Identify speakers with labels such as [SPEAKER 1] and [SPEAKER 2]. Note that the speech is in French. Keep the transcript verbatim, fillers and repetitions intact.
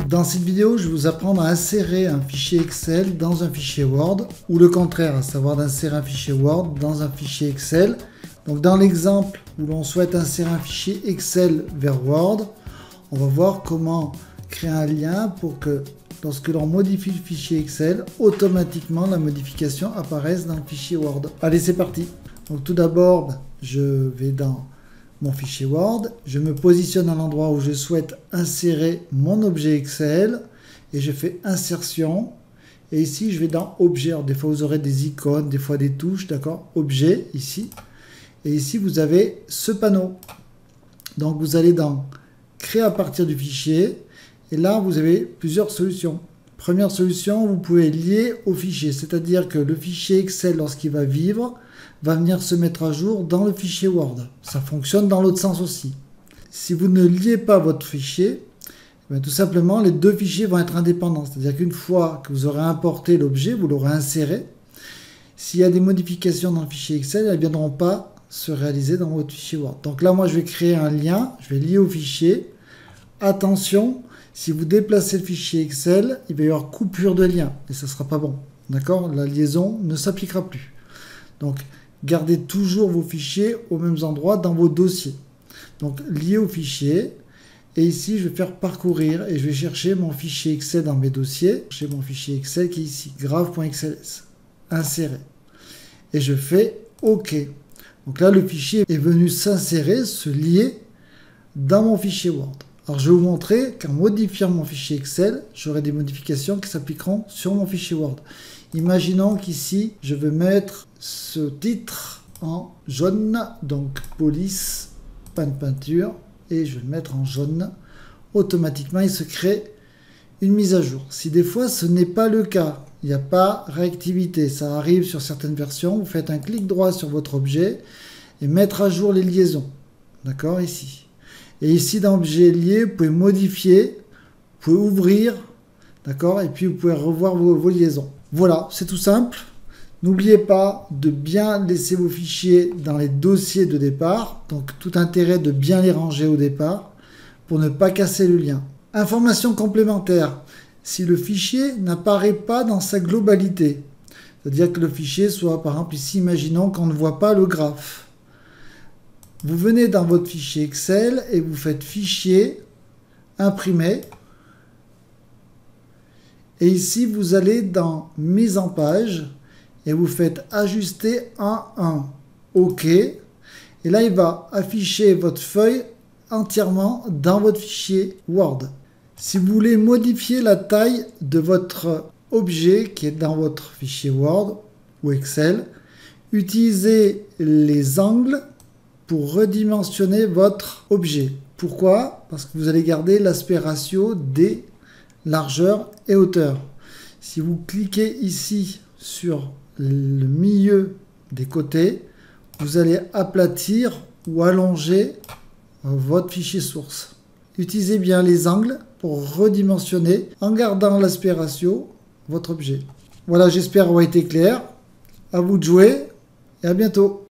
[SPEAKER 1] Dans cette vidéo, je vais vous apprendre à insérer un fichier Excel dans un fichier Word, ou le contraire, à savoir d'insérer un fichier Word dans un fichier Excel. Donc dans l'exemple où l'on souhaite insérer un fichier Excel vers Word, on va voir comment créer un lien pour que lorsque l'on modifie le fichier Excel, automatiquement la modification apparaisse dans le fichier Word. Allez, c'est parti. Donc tout d'abord, je vais dans mon fichier Word, je me positionne à l'endroit où je souhaite insérer mon objet Excel et je fais insertion. Et ici, je vais dans objet. Alors, des fois, vous aurez des icônes, des fois des touches, d'accord? Objet, ici. Et ici, vous avez ce panneau. Donc, vous allez dans créer à partir du fichier. Et là, vous avez plusieurs solutions. Première solution, vous pouvez lier au fichier. C'est-à-dire que le fichier Excel, lorsqu'il va vivre, va venir se mettre à jour dans le fichier Word. Ça fonctionne dans l'autre sens aussi. Si vous ne liez pas votre fichier, bien, tout simplement, les deux fichiers vont être indépendants. C'est-à-dire qu'une fois que vous aurez importé l'objet, vous l'aurez inséré. S'il y a des modifications dans le fichier Excel, elles ne viendront pas se réaliser dans votre fichier Word. Donc là, moi, je vais créer un lien. Je vais lier au fichier. Attention, si vous déplacez le fichier Excel, il va y avoir coupure de lien. Et ça ne sera pas bon. D'accord? La liaison ne s'appliquera plus. Donc, gardez toujours vos fichiers aux mêmes endroits dans vos dossiers. Donc, lié au fichier. Et ici, je vais faire parcourir et je vais chercher mon fichier Excel dans mes dossiers. J'ai mon fichier Excel qui est ici, graph.xls. Insérer. Et je fais OK. Donc là, le fichier est venu s'insérer, se lier dans mon fichier Word. Alors, je vais vous montrer qu'en modifiant mon fichier Excel, j'aurai des modifications qui s'appliqueront sur mon fichier Word. Imaginons qu'ici, je veux mettre ce titre en jaune, donc police, pas de peinture, et je vais le mettre en jaune. Automatiquement, il se crée une mise à jour. Si des fois, ce n'est pas le cas, il n'y a pas réactivité, ça arrive sur certaines versions, vous faites un clic droit sur votre objet et mettre à jour les liaisons. D'accord, ici. Et ici, dans objet lié, vous pouvez modifier, vous pouvez ouvrir, d'accord, et puis vous pouvez revoir vos, vos liaisons. Voilà, c'est tout simple. N'oubliez pas de bien laisser vos fichiers dans les dossiers de départ. Donc, tout intérêt de bien les ranger au départ pour ne pas casser le lien. Information complémentaire. Si le fichier n'apparaît pas dans sa globalité, c'est-à-dire que le fichier soit, par exemple, ici, imaginons qu'on ne voit pas le graphe. Vous venez dans votre fichier Excel et vous faites fichier, imprimer. Et ici, vous allez dans mise en page et vous faites ajuster un un. OK. Et là, il va afficher votre feuille entièrement dans votre fichier Word. Si vous voulez modifier la taille de votre objet qui est dans votre fichier Word ou Excel, utilisez les angles pour redimensionner votre objet. Pourquoi? Parce que vous allez garder l'aspect ratio des largeur et hauteur. Si vous cliquez ici sur le milieu des côtés, vous allez aplatir ou allonger votre fichier source. Utilisez bien les angles pour redimensionner en gardant l'aspect ratio votre objet. Voilà, j'espère avoir été clair. À vous de jouer et à bientôt.